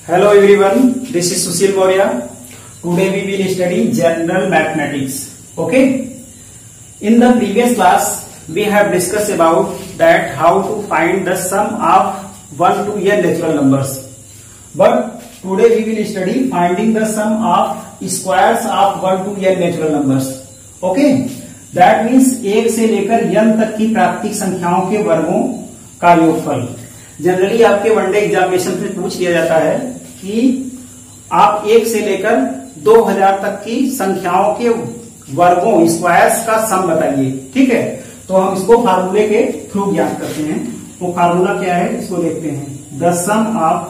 Hello everyone, this is Sushil Maurya. Today we will study general mathematics. Okay. In the previous class, we have discussed about that how to find the sum of 1 to n natural numbers. But today we will study finding the sum of squares of 1 to n natural numbers. Okay. That means 1 से लेकर n तक की प्राकृतिक संख्याओं के वर्गों का योगफल. जनरली आपके वनडे एग्जामिनेशन में पूछ लिया जाता है कि आप 1 से लेकर 2000 तक की संख्याओं के वर्गों स्क्वायर्स का सम बताइए. ठीक है, तो हम इसको फार्मूले के थ्रू ज्ञात करते हैं. वो फार्मूला क्या है इसको देखते हैं. The sum of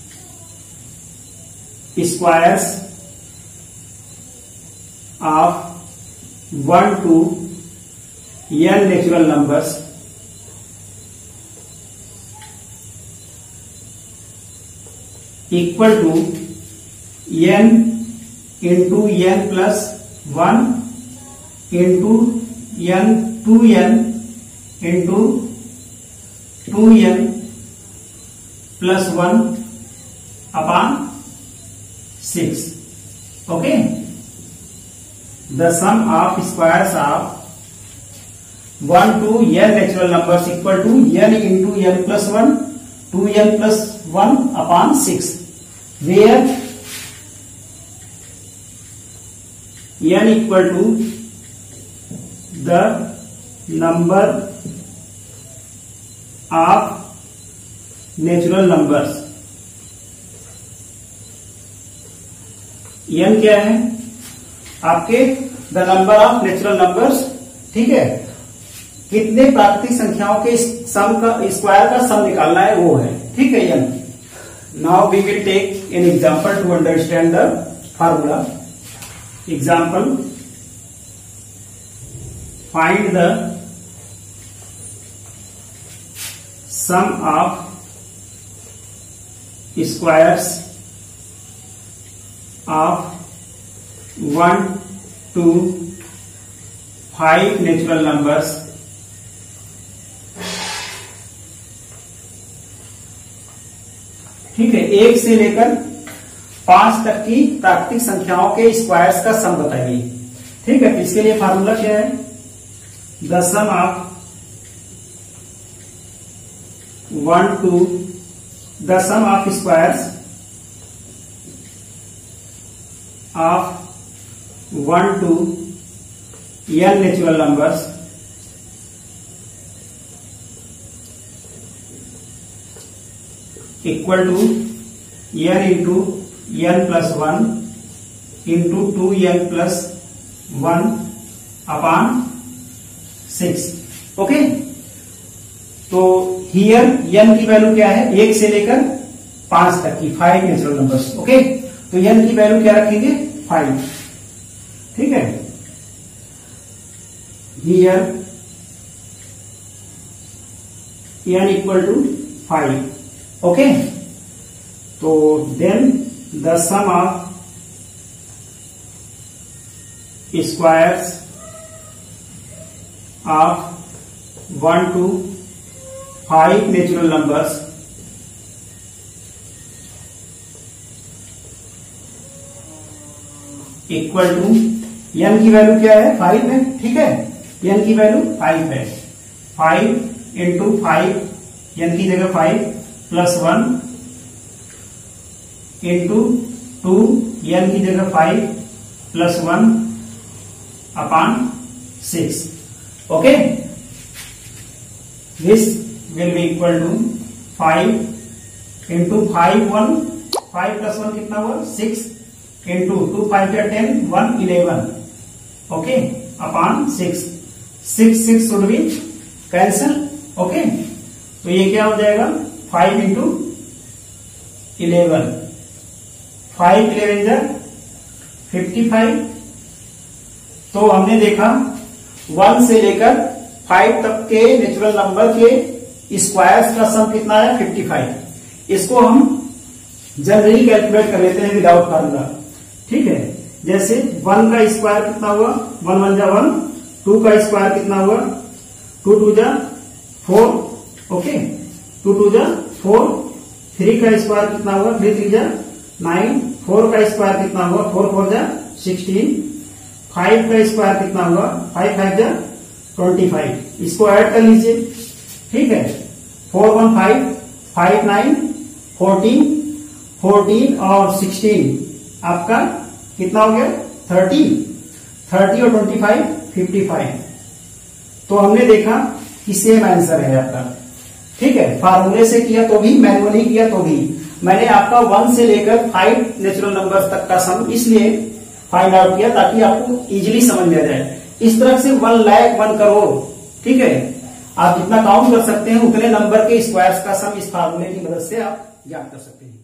squares of 1 to n natural numbers equal to n into n plus 1 into n 2n into 2n plus 1 upon 6. Okay. The sum of squares of 1 to n natural numbers equal to n into n plus 1, 2n plus 1 upon 6, where n equal to the number of natural numbers. n क्या है आपके? The number of natural numbers. ठीक है, कितने प्राकृतिक संख्याओं के सम का स्क्वायर का सम निकालना है वो है. ठीक है. n. Now we will take an example to understand the formula. Example, find the sum of squares of 1 to 5 natural numbers ठीक है. 1 से लेकर 5 तक की प्राकृतिक संख्याओं के स्क्वायर्स का सम बताइए. ठीक है, तो इसके लिए फार्मूला क्या है? The sum of 1 to the sum of squares of 1 to n natural numbers equal to n into n plus 1 into 2n plus 1 upon 6. Okay. तो हियर n की वैल्यू क्या है? 1 से लेकर 5 तक की 5 नेचुरल नंबर्स. ओके, तो n की वैल्यू क्या रखेंगे? 5. ठीक है. Here n equal to 5. Okay. तो then the sum of squares of 1 to 5 natural numbers equal to n की वैल्यू क्या है? 5 है. ठीक है, n की वैल्यू 5 है. 5 इंटू 5, n की जगह 5 प्लस 1 इंटू 2, n की जगह 5 plus 1 upon 6. Okay. This will be equal to 5 into 5 plus 1 कितना हुआ? 6 into 2 5 10 1 11. Okay, upon 6. 6 should be cancel. Okay, तो ये क्या हो जाएगा? 5 इंटू 11. 5 11 55. तो हमने देखा 1 से लेकर 5 तक के नेचुरल नंबर के स्क्वायर्स का सम कितना है? 55. इसको हम जनरली कैलकुलेट कर लेते हैं विदाउट फार्मूला. ठीक है, जैसे 1 का स्क्वायर कितना हुआ? 1 1 जा 1. 2 का स्क्वायर कितना हुआ? 2 2 जा 4. ओके, 2 2 जा 4. 3 का स्क्वायर कितना होगा, 3 3 जा 9, 4 का स्क्वायर कितना होगा, 4 4 जा 16, 5 का स्क्वायर कितना होगा, 5 5 जा 25। इसको ऐड कर लीजिए, ठीक है। 4 1 5, 5 9 14, 14 और 16 आपका कितना हो गया, 30, 30 और 25 55। तो हमने देखा कि सेम आंसर है आपका, ठीक है। फार्मूले से किया तो भी, मैनुअली किया तो भी। मैंने आपका 1 से लेकर 5 नेचुरल नंबर्स तक का सम इसलिए फाइंड आउट किया ताकि आपको इजीली समझ में आ जाए। इस तरह से 1 लाख 1 करोड़, ठीक है, आप जितना काउंट कर सकते हैं उतने नंबर के स्क्वायर्स का सम इस फार्मूले की मदद से आप ज्ञात कर सकते हैं।